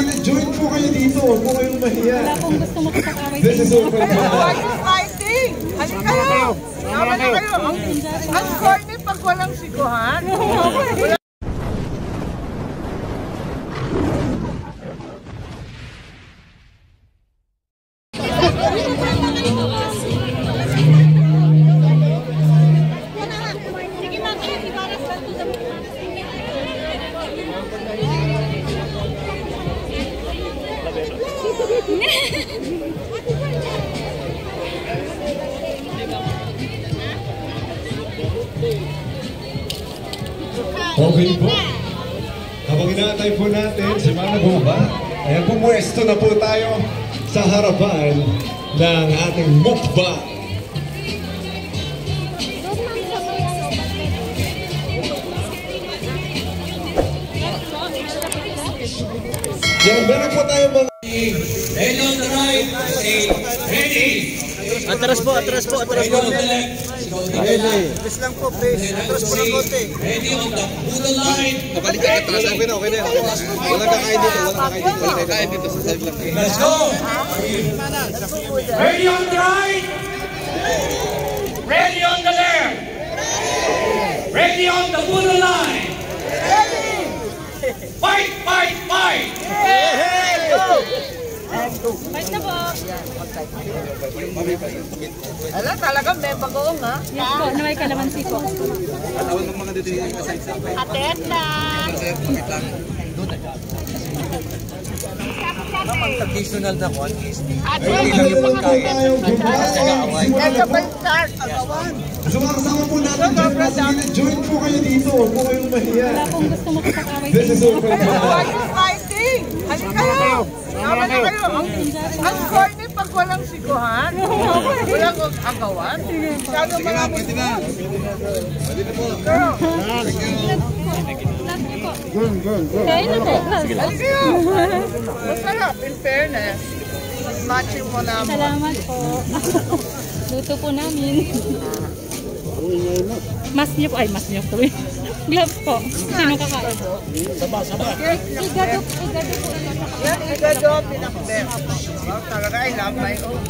gilid, join po kayo dito. Huwag po kayong mahiya. Wala pong gusto makipag-away. This is open. Why you fighting? Halika kayo. Tama na kayo. Ang corny pag walang siguhan. Okay po. Habang inaantay po natin si Mana Bomba, ayan, pumuesto na po tayo sa harapan ng ating mukbang. Yan, meron po tayo mga... Ready on the right, say ready. Atras po, atras po, atras po. Please lang po, please. Atras po ng konti. Ready on the middle line. Kabalik ka, atras. Okay na, okay na. Walang kakain dito, walang kakain dito. Walang kakain dito sa side lang. Let's go. Ready on the right. Ready on the left. Ready on the middle line. Fight, fight, fight. Fight na po. Alam, talaga may bagoong ha? Yes po, na may kalamansi po. Atawan ng mga dito yung side sa side. Atenda! Traditional na one is Ayun, tayo na po tayo gumawa. Ito ba yung start? Agawan. Sumakasama po natin dyan mga gilid, join po kayo dito. Huwag po kayong mahiya. Wala pong gusto makipag-away. This is open. Why you fighting? Halika kayo. Tama na kayo. Ang corny pag walang siguhan. Walang agawan. Masyado maraming siguhan. Girl. Kaya na po. Halika kayo. Masarap, in fairness. Matching mo naman. Salamat po. Luto po namin. Mas niyo po. Ay, mas niyo po. Gloves po. Sino kakain? Igado po. Yan, igado, pinakbet. Oh, talaga, I love my own.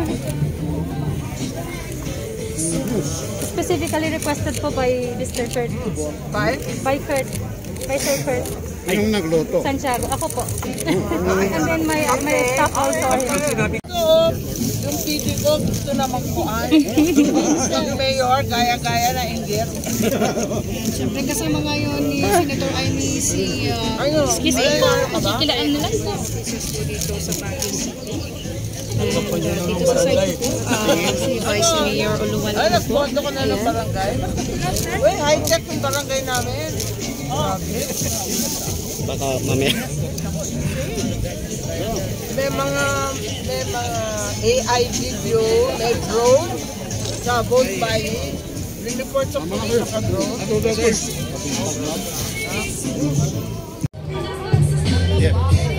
Specifically requested po by Mr. Kurt. By Kurt. By Sir Kurt. Anong nagluto? Santiago. Ako po. And then my staff also. Yung PD ko, gusto na magpuan. Yung mayor, gaya-gaya na inggit. Siyempre kasama ngayon ni Senator Amy si Excuse me po. Kikilaan na lang po. dito sa Baguio City. And dito sa side po, si Vice Mayor Uluwan Ay, po. nagboto ko na ng barangay. Uy, high-tech yung barangay namin. Baka mamaya. May mga AI video, may drone sa vote buying. Report sa police sa drone. Yeah.